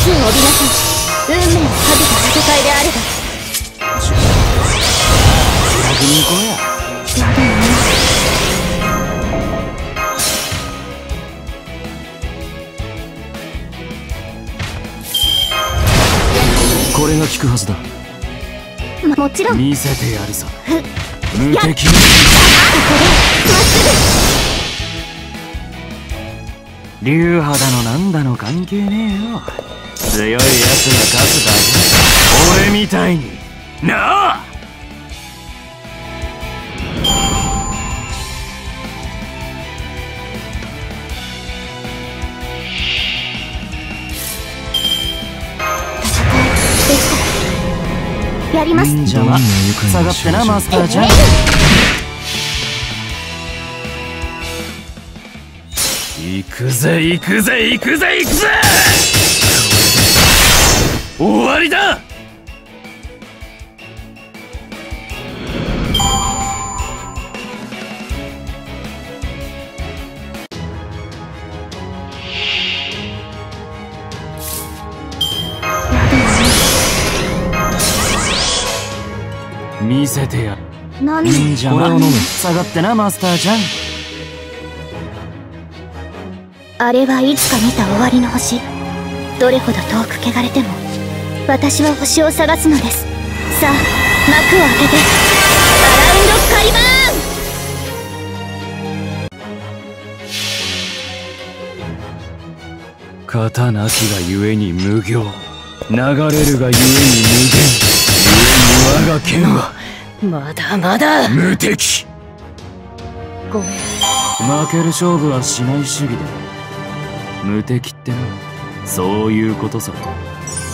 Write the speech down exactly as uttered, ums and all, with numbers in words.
死を帯びなさい。運命をかけた戦いであれば。 気楽に行こうや。 やだよね。 これが効くはずだ。 ま、もちろん。 見せてやるぞ。無敵。 ここでまっすぐ。流派だのなんだの関係ねえよ。強いやつが勝つだけ。俺みたいになあ。 やります。 邪魔。下がってなマスターちゃん。行くぜ行くぜ行くぜ行くぜ。終わりだ。見せてやる。 何？ これを飲む。下がってなマスターちゃん。 あれはいつか見た終わりの星。どれほど遠く汚れても私は星を探すのです。さあ幕を開けてアラウンドカリバーン。 刀なきがゆえに無行、流れるがゆえに無限、ゆえに我が剣はまだまだ無敵。 ごめん。 負ける勝負はしない主義だ。無敵ってのはそういうことさ。